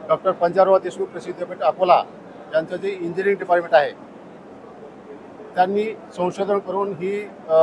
Doctor Panjabrao Deshmukh कृषी विद्यापीठ अकोला यांचं जे इंजिनिअरिंग डिपार्टमेंट आहे त्यांनी संशोधन करून ही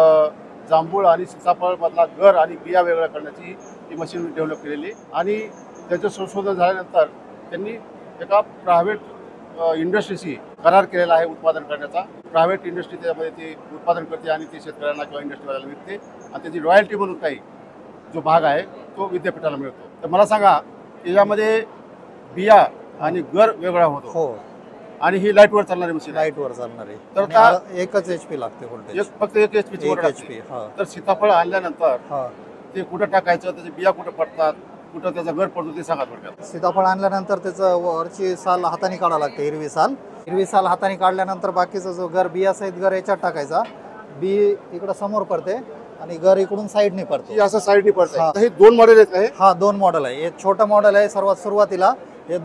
जांभूळ आणि सीताफळ मधला गर आणि बिया वेगळा करण्याची ही मशीन डेव्हलप केलेली आणि त्याचं संशोधन झाल्यानंतर त्यांनी एका प्रायव्हेट इंडस्ट्रीशी करार केलेला आहे उत्पादन करण्याचा। प्रायव्हेट इंडस्ट्री त्यामध्ये ती उत्पादन करते आणि ती शेतकऱ्यांना किंवा इंडस्ट्रीवाल्याला विकते आणि त्याची रॉयल्टी म्हणून काही जो भाग आहे तो विद्यापीठाला मिळतो। तर मला सांगा यामध्ये बिया आणि गर वेगळा होतो हो आणि ही लाईटवर चालणारी मशीन आहे। लाईटवर चालणारी तर आणि त्या एकच HP लागते व्होल्टेज, फक्त 1 HP HP। तर सीताफळ आणल्यानंतर हा ते कुठं टाकायचं, त्याचे बिया कुठं पडतात, कुठं त्याचा गर पडतो ते सांगा थोडक्यात। सीताफळ आणल्यानंतर त्याचं वरची साल हाताने काढावं लागते, हिरवी साल हाताने काढल्यानंतर बाकीचा जो गर बिया सहित गर याच्यात टाकायचा। बी इकडं समोर पडते आणि गर इकडून साईडने पडतो, ही असं साईडने पडतं। हा. हे 2 मॉडेल आहेत का? हा 2 मॉडेल आहे। एक छोटं मॉडेल आहे सर्वात सुरुवातीला, हे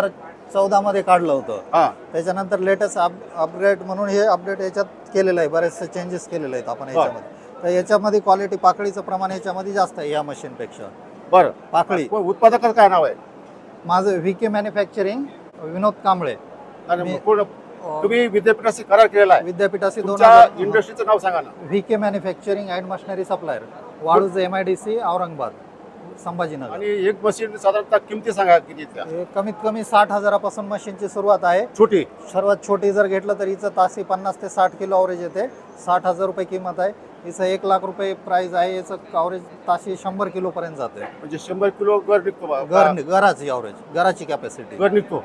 2014 मध्ये काढलं होतं। हा त्याच्यानंतर लेटेस्ट अपग्रेड म्हणून हे अपडेट याच्यात केलेलं आहे, बरेचसे चेंजेस केलेले आहेत आपण याच्यामध्ये। तर याच्यामध्ये क्वालिटी पाकळीचं प्रमाण याच्यामध्ये जास्त आहे या मशीनपेक्षा। बरं, पाकळी उत्पादकाचं काय नाव आहे? माझं VK मॅन्युफॅक्चरिंग, विनोद कांबळे। आणि तुम्ही विद्यापीठाशी करार केलेला आहे? विद्यापीठाशी इंडस्ट्रीचं नाव सांगा ना। VK manufacturing and machinery supplier, Waluj MIDC Aurangabad Sambhajinagar. आणि एक मशीन साधारणतः किमती सांगा किती त्या? कमीत कमी 60,000पासून मशीनची सुरुवात आहे। छोटी सर्वात छोटी जर घेतलं तर हिचं तासी 50 ते 60 किलो अवरेज येते। 60,000 रुपये किंमत आहे। हिचं 1 लाख रुपये प्राइस आहे। याचं अवरेज तासी 100 किलो पर्यंत जाते। म्हणजे 100 किलो गर निघतो? गराची अवरेज, गराची कॅपॅसिटी गर निघतो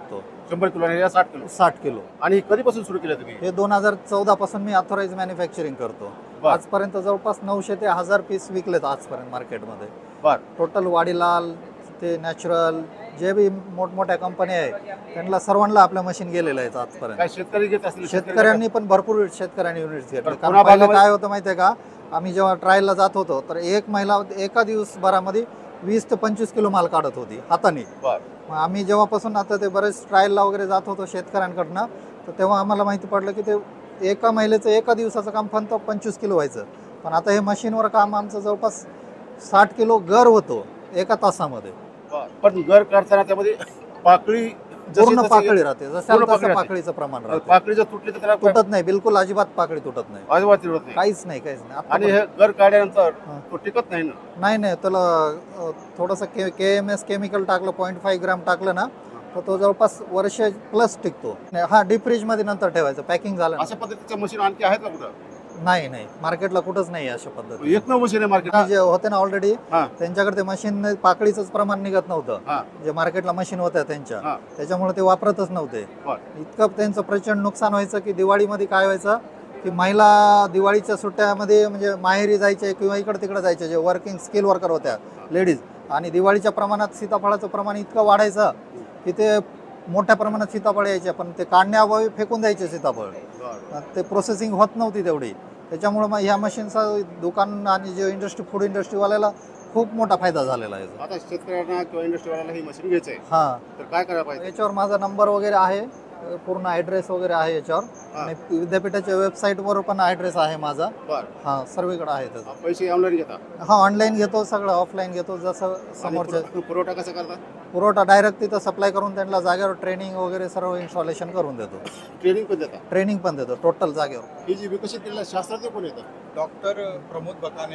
100 किलो आणि 60 किलो 60 किलो। आणि कधीपासून सुरू केलं तुम्ही हे 2014 पासून मी ऑथोराइज मॅन्युफॅक्चरिंग करतो। आजपर्यंत जवळपास 900 ते 1000 पीस विकलेत आजपर्यंत मार्केटमध्ये। टोटल वाडीलाल ते नॅचरल जे बी मोठमोठ्या कंपन्या आहेत त्यांना सर्वांना आपल्या मशीन गेलेलं आहे आजपर्यंत। काय शेतकरी घेत असतील? शेतकऱ्यांनी पण भरपूर शेतकऱ्यांनी युनिट्स घेतले। कारण पहिलं काय होतं माहितीये का, आम्ही जेव्हा ट्रायलला जात होतो तर एक महिला एका दिवसभरामध्ये 20 ते 25 किलो माल काढत होती हाताने। मग आम्ही जेव्हापासून आता ते बरेच ट्रायलला वगैरे जात होतो शेतकऱ्यांकडनं, तर तेव्हा आम्हाला माहिती पडलं की ते एका महिलेचं एका दिवसाचं काम फक्त 25 किलो व्हायचं। पण आता हे मशीनवर काम आमचं जवळपास 60 किलो गर होतो एका तासामध्ये। पण गर करताना त्यामध्ये पाकळी पूर्ण पाकळी राहते, जसं पाकळीचं प्रमाण राहते। पाकळी जर तुटली तर त्याला तुटत नाही, बिलकुल अजिबात पाकळी तुटत नाही, अजिबात तुटत नाही, काहीच नाही काहीच नाही। आणि हे गर काढल्यानंतर तो टिकत नाही ना? नाही, त्याला थोडंसं KMS केमिकल टाकलं, 0.5 ग्राम टाकलं ना तर तो जवळपास वर्ष प्लस टिकतो। हा डीप फ्रीज मध्ये नंतर ठेवायचं, पॅकिंग झालं। अशा पद्धतीच्या मशीन आणखी आहेत का कुठं? नाही मार्केटला कुठंच नाही अशा पद्धती। एक मशीन आहे मार्केट जे होते ना ऑलरेडी, त्यांच्याकडे ते मशीन पाकळीचंच प्रमाण निघत नव्हतं। जे मार्केटला मशीन होत्या त्यांच्या, त्याच्यामुळे ते वापरतच नव्हते। इतकं त्यांचं प्रचंड नुकसान व्हायचं की दिवाळीमध्ये काय व्हायचं की महिला दिवाळीच्या सुट्ट्यामध्ये म्हणजे माहेरी जायचे किंवा इकडे तिकडे जायचे, जे वर्किंग स्किल वर्कर होत्या लेडीज, आणि दिवाळीच्या प्रमाणात सीताफळाचं प्रमाण इतकं वाढायचं की ते मोठ्या प्रमाणात सीताफळ यायचे, पण ते काढण्याअभावी फेकून द्यायचे सीताफळ, ते प्रोसेसिंग होत नव्हती तेवढी। त्याच्यामुळे मग ह्या मशीनचा दुकान आणि जे इंडस्ट्री फूड इंडस्ट्रीवाल्याला खूप मोठा फायदा झालेला आहे। आता शेतकऱ्यांना किंवा इंडस्ट्रीवाल्याला ही मशीन घ्यायचं आहे तर काय करायला पाहिजे? याच्यावर माझा नंबर वगैरे आहे, पूर्ण ॲड्रेस वगैरे आहे याच्यावर, आणि विद्यापीठाच्या वेबसाईटवर पण ॲड्रेस आहे माझा। हा सर्वीकडे आहे त्याचा। पैसे ऑनलाईन घेता? हा ऑनलाईन घेतो, सगळं ऑफलाईन घेतो। जसं समोरच्या पुरवठा कसा करता? पुरवठा डायरेक्ट तिथं सप्लाय करून त्यांना जागेवर ट्रेनिंग वगैरे सर्व इन्स्टॉलेशन करून देतो। ट्रेनिंग पण देतो टोटल जागेवर। ही जी विकसित केलेल्या शास्त्रज्ञ कोण येतात? डॉक्टर प्रमोद बकाने,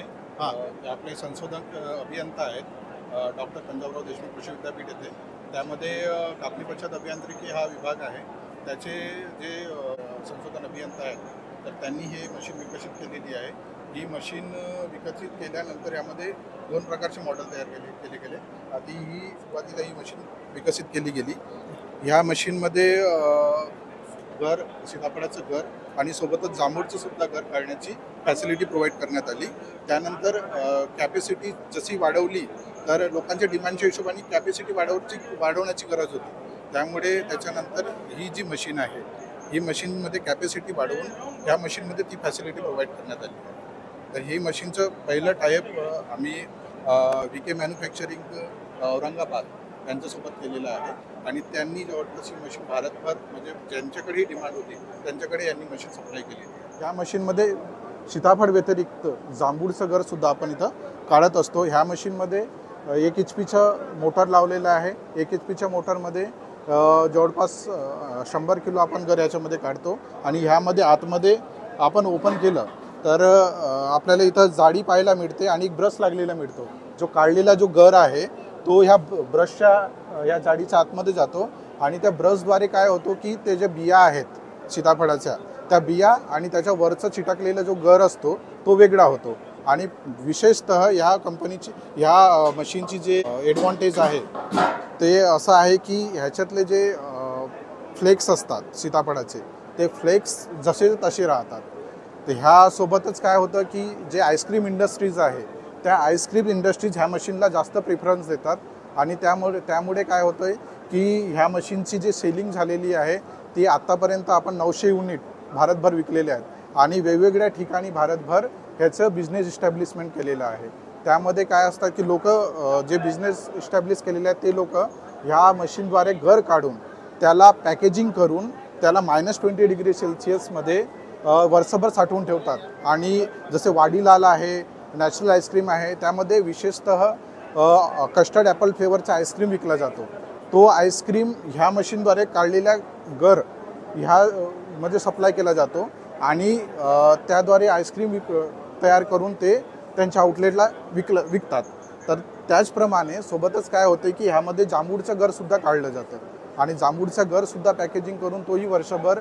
आपले संशोधक अभियंता आहेत डॉक्टर पंजाबराव देशमुख कृषी विद्यापीठ येथे। त्यामध्ये कापणी पश्चात अभियांत्रिकी हा विभाग आहे। त्याचे जे संशोधन अभियंता आहेत तर त्यांनी हे मशीन विकसित केलेली आहे। ही मशीन विकसित केल्यानंतर यामध्ये 2 प्रकारचे मॉडेल तयार केले गेले। आधी ही सुरुवातीला ही मशीन विकसित केली गेली। ह्या मशीनमध्ये गर, सीताफळाचं गर आणि सोबतच जांभूळचं सुद्धा गर काढण्याची फॅसिलिटी प्रोव्हाइड करण्यात आली। त्यानंतर कॅपॅसिटी जशी वाढवली तर लोकांच्या डिमांडच्या हिशोबाने कॅपॅसिटी वाढवण्याची गरज होती। त्यामुळे त्याच्यानंतर ही जी मशीन आहे ही मशीनमध्ये कॅपॅसिटी वाढवून ह्या मशीनमध्ये ती फॅसिलिटी प्रोव्हाइड करण्यात आली आहे। तर ही मशीनचं पहिलं टायअप आम्ही VK मॅन्युफॅक्चरिंग औरंगाबाद यांच्यासोबत केलेलं आहे, आणि त्यांनी जवळपास ही मशीन भारतभर म्हणजे ज्यांच्याकडेही डिमांड होती त्यांच्याकडे यांनी मशीन सप्लाय केली। या मशीनमध्ये सीताफळ व्यतिरिक्त जांभूळचं गरसुद्धा आपण इथं काढत असतो। ह्या मशीनमध्ये 1 HP-चं मोटर लावलेलं आहे. 1 HP-च्या मोटरमध्ये जवळपास 100 किलो आपण गर याच्यामध्ये काढतो आणि ह्यामध्ये आतमध्ये आपण ओपन केलं तर आपल्याला इथं जाडी पाहायला मिळते आणि एक ब्रश लागलेला मिळतो. जो काढलेला जो गर आहे तो ह्या ब्रशच्या या जाडीच्या आतमध्ये जातो आणि त्या ब्रशद्वारे काय होतो की ते जे बिया आहेत सीताफळाच्या त्या बिया आणि त्याच्या वरचं चिटकलेला जो गर असतो तो वेगळा होतो. आणि विशेषतः ह्या कंपनीची ह्या मशीनची जे ॲडव्हान्टेज आहे ते असं आहे की ह्याच्यातले जे फ्लेक्स असतात सीताफळाचे ते फ्लेक्स जसे तसे राहतात. तर ह्यासोबतच काय होतं की जे आईस्क्रीम इंडस्ट्रीज आहे त्या आईस्क्रीम इंडस्ट्रीज ह्या मशीनला जास्त प्रिफरन्स देतात आणि त्यामुळे काय होतं आहे की ह्या मशीनची जी सेलिंग झालेली आहे ती आत्तापर्यंत आपण 900 युनिट भारतभर विकलेले आहेत आणि वेगवेगळ्या ठिकाणी भारतभर ह्याचं बिझनेस इस्टॅब्लिशमेंट केलेलं आहे. त्यामध्ये काय असतं की लोक जे बिझनेस इस्टॅब्लिश केलेले आहेत ते लोक ह्या मशीनद्वारे घर काढून त्याला पॅकेजिंग करून त्याला -20 डिग्री सेल्सिअसमध्ये वर्षभर साठवून ठेवतात. आणि जसे वाडीलाल आहे, नॅचरल आईस्क्रीम आहे, त्यामध्ये विशेषतः कस्टर्ड ॲपल फ्लेवरचा आईस्क्रीम विकला जातो. तो आईस्क्रीम ह्या मशीनद्वारे काढलेल्या गर ह्यामध्ये सप्लाय केला जातो आणि त्याद्वारे आईस्क्रीम तयार करून ते त्यांच्या आउटलेटला विकतात. तर त्याचप्रमाणे सोबतच काय होते की ह्यामध्ये जांभूळचं गरसुद्धा काढलं जातं आणि जांभूळचं गरसुद्धा पॅकेजिंग करून तोही वर्षभर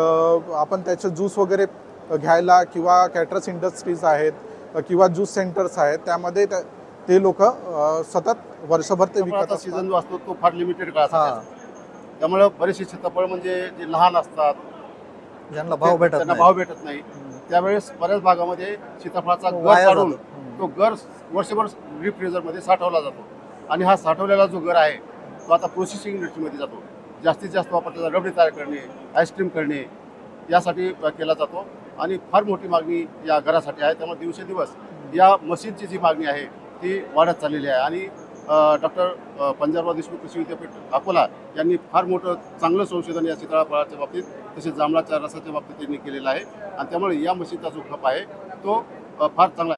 आपण त्याचं ज्यूस वगैरे घ्यायला किंवा कॅटरस इंडस्ट्रीज आहेत किंवा ज्यूस सेंटर्स आहेत त्यामध्ये ते लोक सतत वर्षभर ते विकत सीझन जो असतो तो फार लिमिटेड काळासाठी असतो. त्यामुळे बरेचसे सीताफळ म्हणजे जे लहान असतात ज्यांना भाव भेटत नाही त्यावेळेस बऱ्याच भागामध्ये सीताफळाचा गर काढून तो गर वर्षभर रिफ्रिजरमध्ये साठवला जातो आणि हा साठवलेला जो गर आहे तो आता प्रोसेसिंग इंडस्ट्रीमध्ये जातो. जास्तीत जास्त वापर त्याचा रबडी तयार करणे, आईस्क्रीम करणे यासाठी केला जातो आणि फार मोठी मागणी या घरासाठी आहे. त्यामुळे दिवसेंदिवस या मशीनची जी मागणी आहे ती वाढत चाललेली आहे आणि डॉक्टर पंजाबराव देशमुख कृषी विद्यापीठ अकोला यांनी फार मोठं चांगलं संशोधन या सीताफळाच्या बाबतीत तसेच जांभळाच्या रसाच्या बाबतीत त्यांनी केलेलं आहे आणि त्यामुळे या मशीनचा जो खप आहे तो फार चांगला